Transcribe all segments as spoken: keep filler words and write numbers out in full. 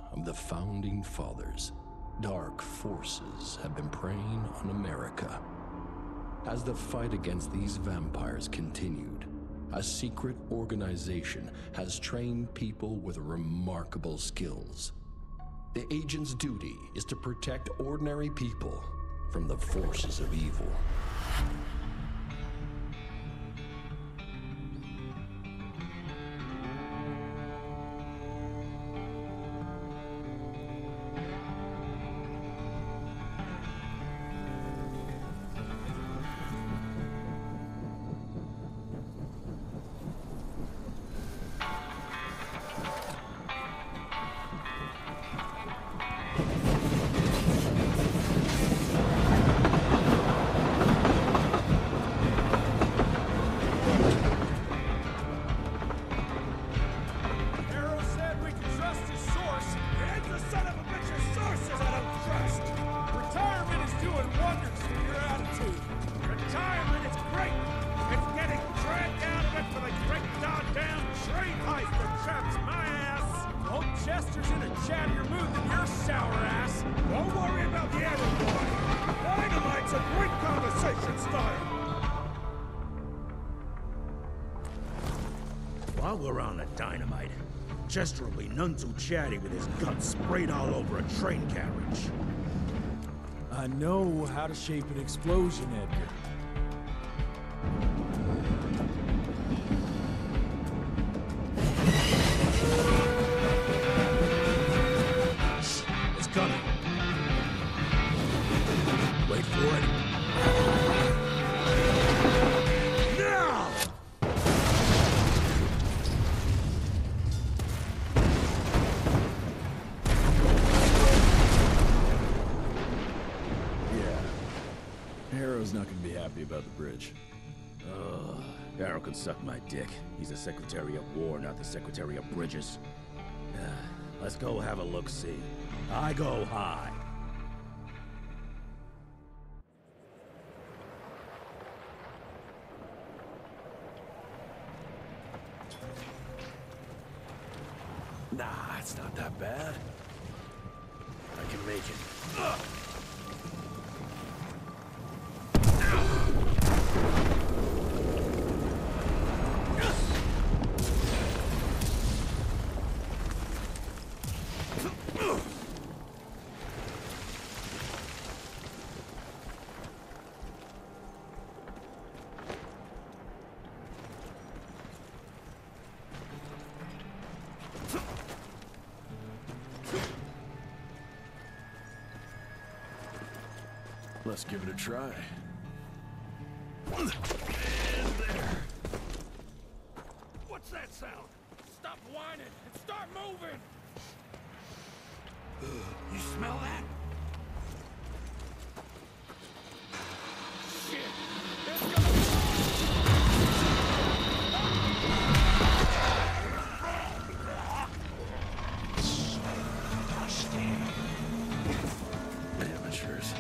of the Founding Fathers, dark forces have been preying on America. As the fight against these vampires continued, a secret organization has trained people with remarkable skills. The agent's duty is to protect ordinary people from the forces of evil. While we're on the dynamite, Chester will be none too chatty with his guts sprayed all over a train carriage. I know how to shape an explosion, Edgar. It's coming. Wait for it. Now! Harrow's not gonna be happy about the bridge. Ugh, Harrow can suck my dick. He's the Secretary of War, not the Secretary of Bridges. Uh, let's go have a look-see. I go high. Nah, it's not that bad. I can make it. Ugh. Let's give it a try. And there. What's that sound? Stop whining and start moving! You smell that? Shit! It's gonna... Amateurs.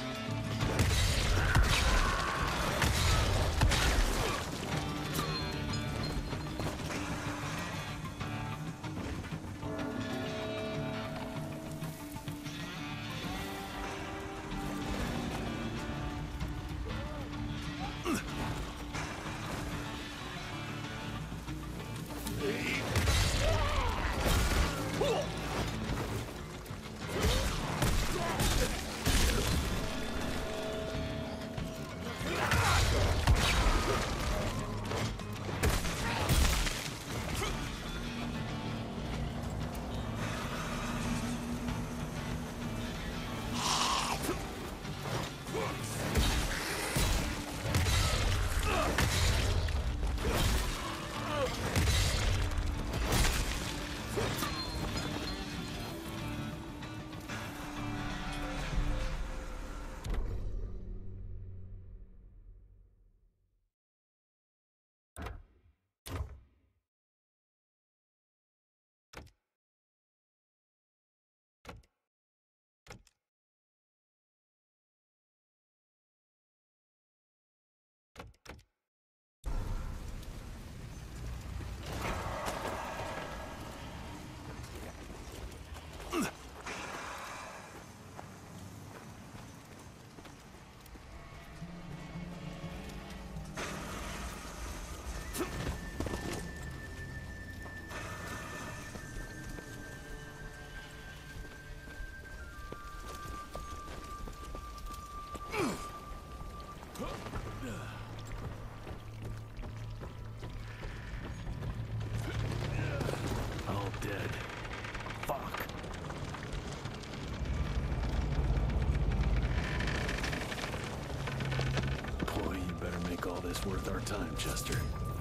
it's worth our time, Chester.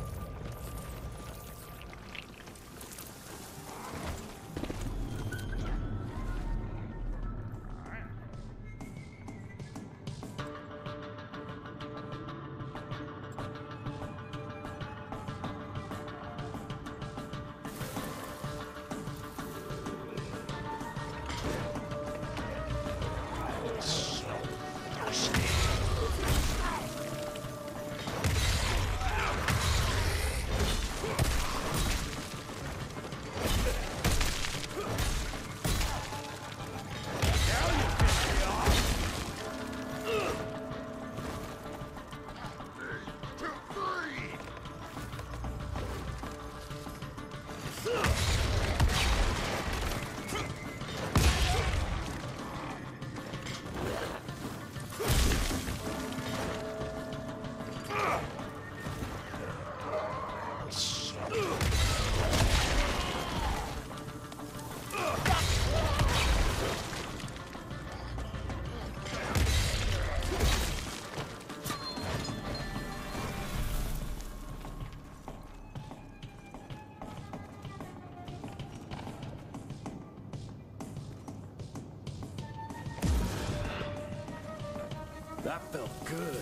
That felt good.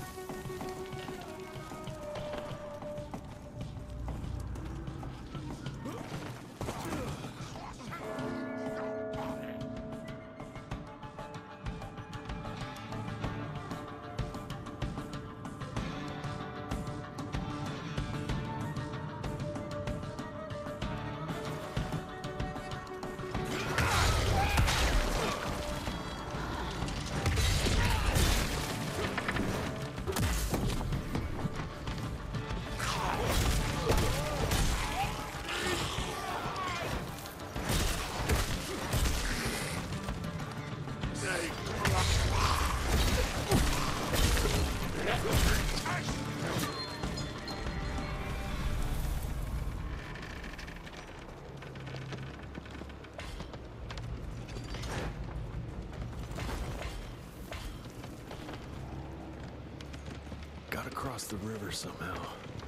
Gotta cross the river somehow.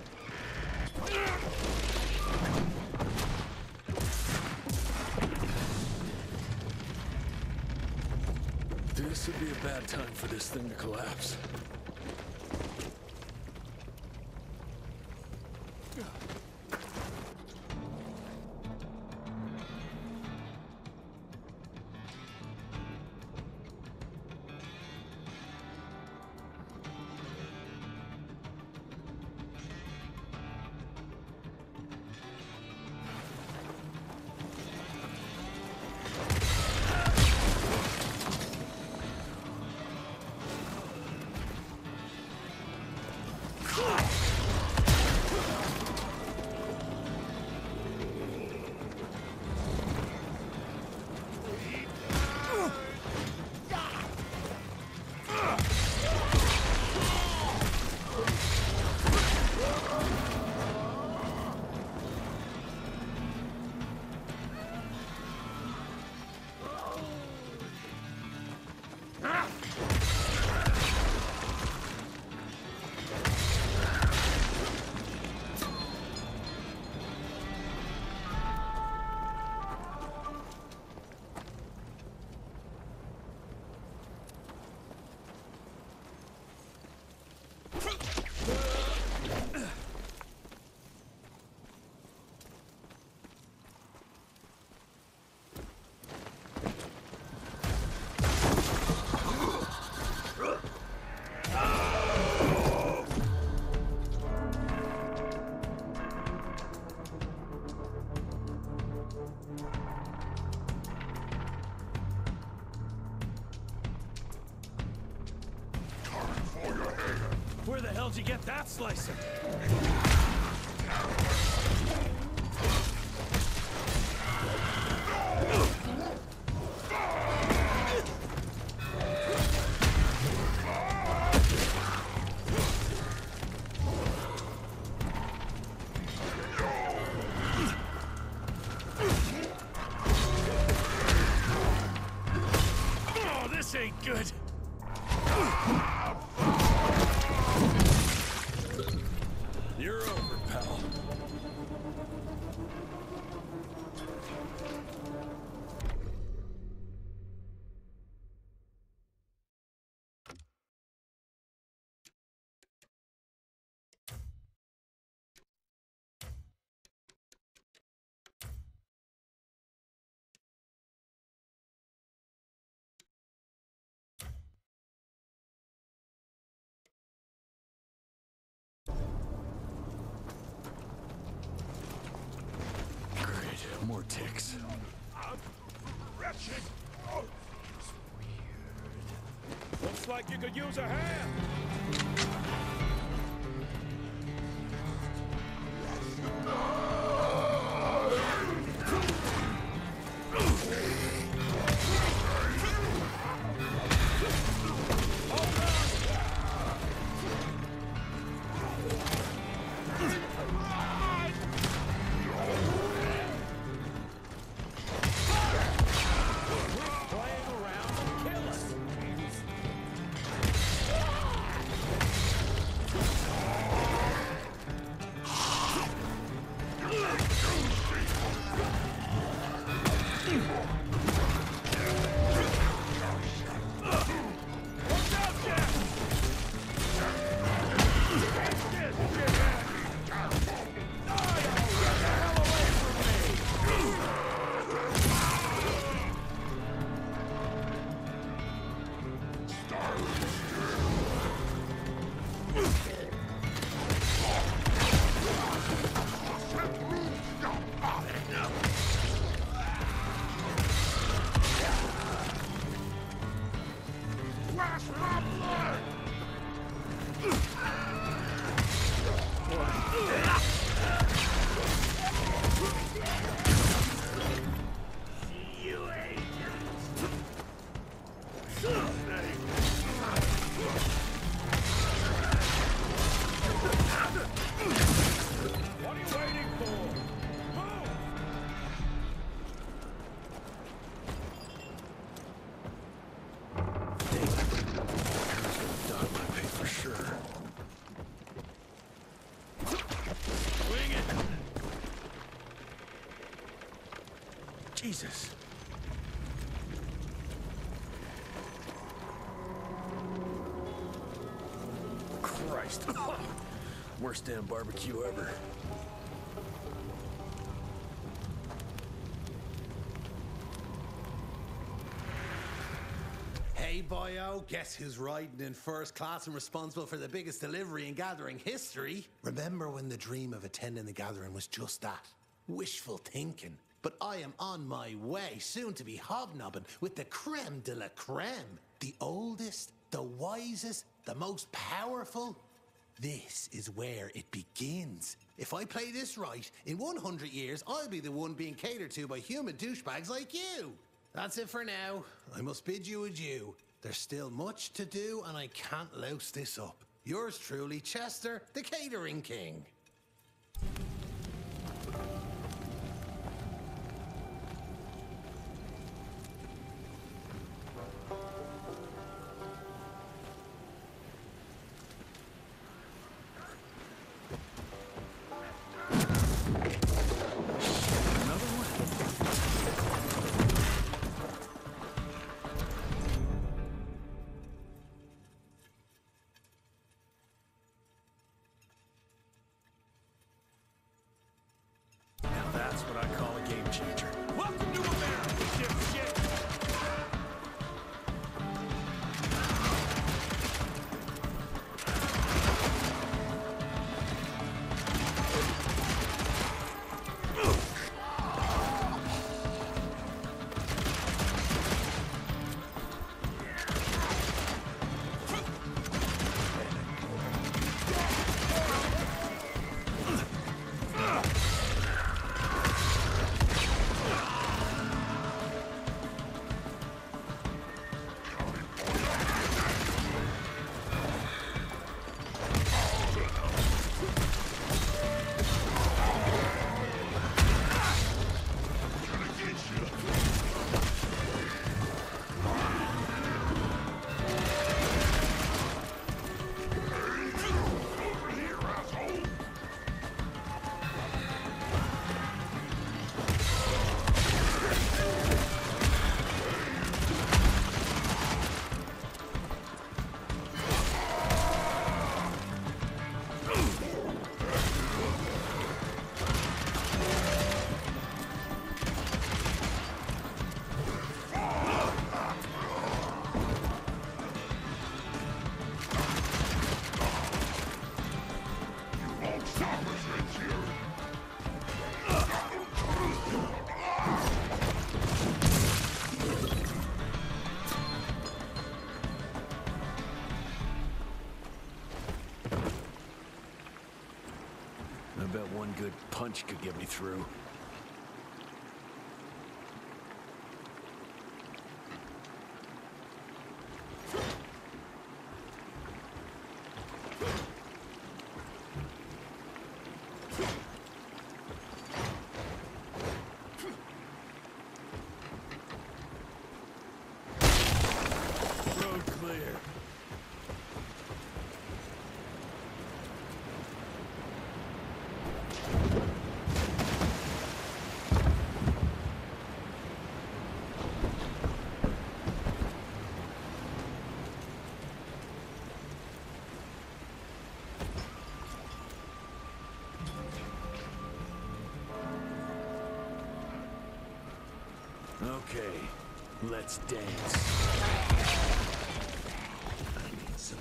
This would be a bad time for this thing to collapse. Where the hell did you get that slicer? Oh, this ain't good. More ticks. Wretched! Oh, looks like you could use a hand. Jesus. Christ. Worst damn barbecue ever. Hey, boyo, guess who's riding in first class and responsible for the biggest delivery in gathering history? Remember when the dream of attending the gathering was just that? Wishful thinking. But I am on my way, soon to be hobnobbing with the creme de la creme. The oldest, the wisest, the most powerful. This is where it begins. If I play this right, in one hundred years, I'll be the one being catered to by human douchebags like you. That's it for now. I must bid you adieu. There's still much to do, and I can't louse this up. Yours truly, Chester, the Catering King. I bet one good punch could get me through. Road clear. Okay, let's dance. I need some.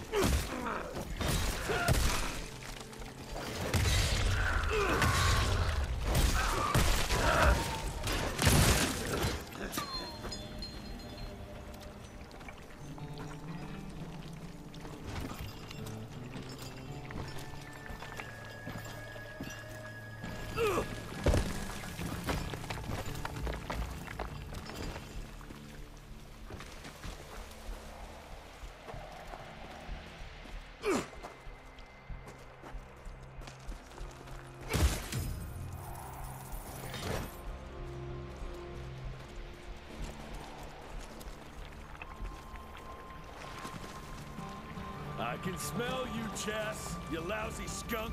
I can smell you, Chess, you lousy skunk.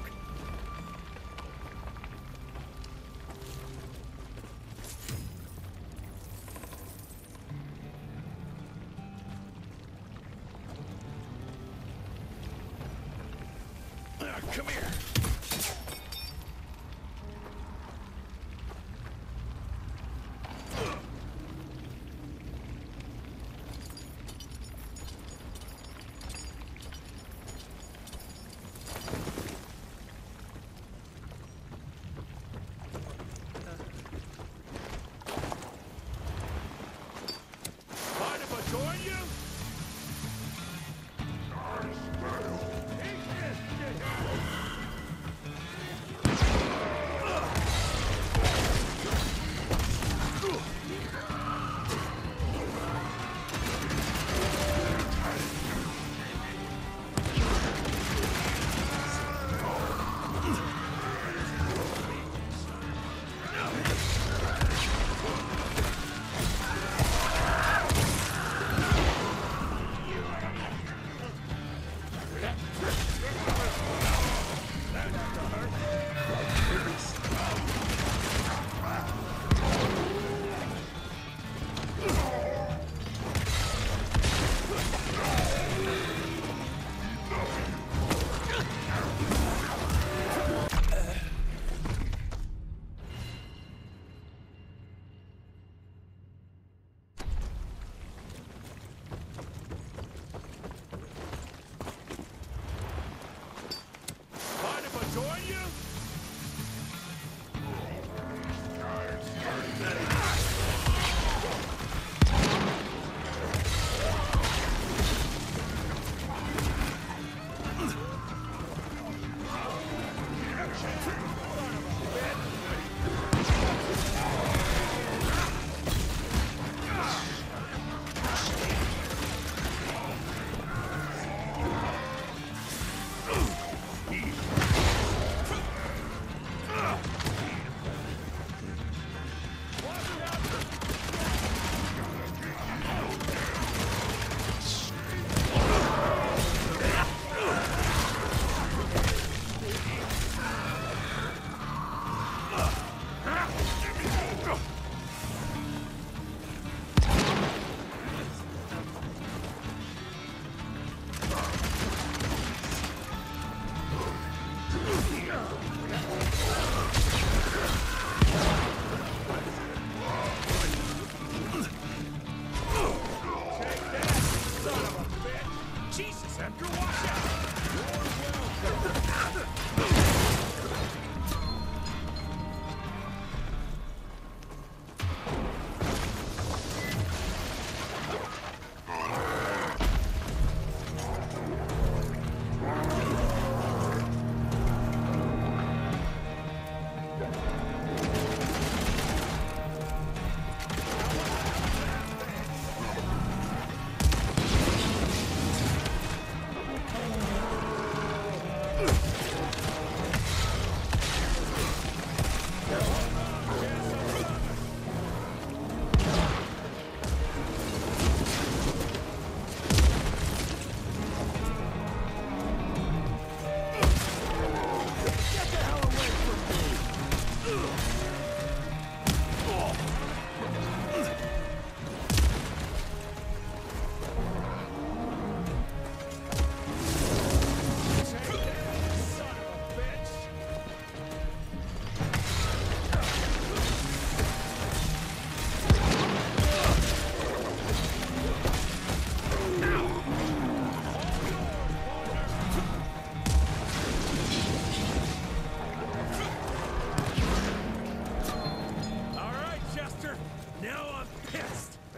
Ah, come here.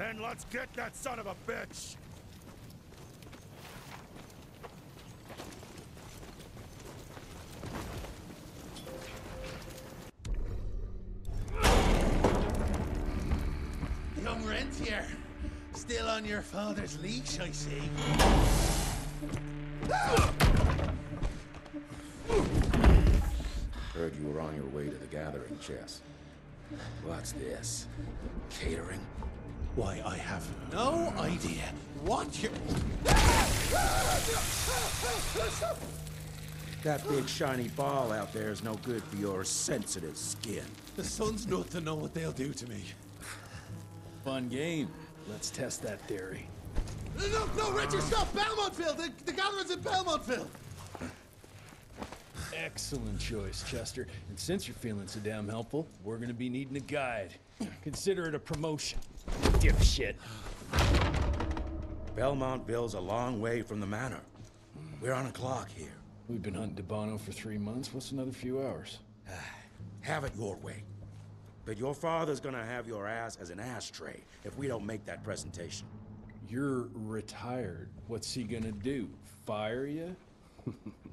Then let's get that son of a bitch! Young rentier, still on your father's leash, I see. Heard you were on your way to the gathering, Chess. What's this? Catering? Why, I have no idea what you're... That big shiny ball out there is no good for your sensitive skin. The sun's not to know what they'll do to me. Fun game. Let's test that theory. No, no, Richard, stop! Belmontville! The, the gathering's in Belmontville! Excellent choice, Chester. And since you're feeling so damn helpful, we're gonna be needing a guide. Consider it a promotion. Dipshit. Belmontville's a long way from the manor. We're on a clock here. We've been hunting DeBono for three months. What's another few hours? Have it your way. But your father's gonna have your ass as an ashtray if we don't make that presentation. You're retired. What's he gonna do? Fire you?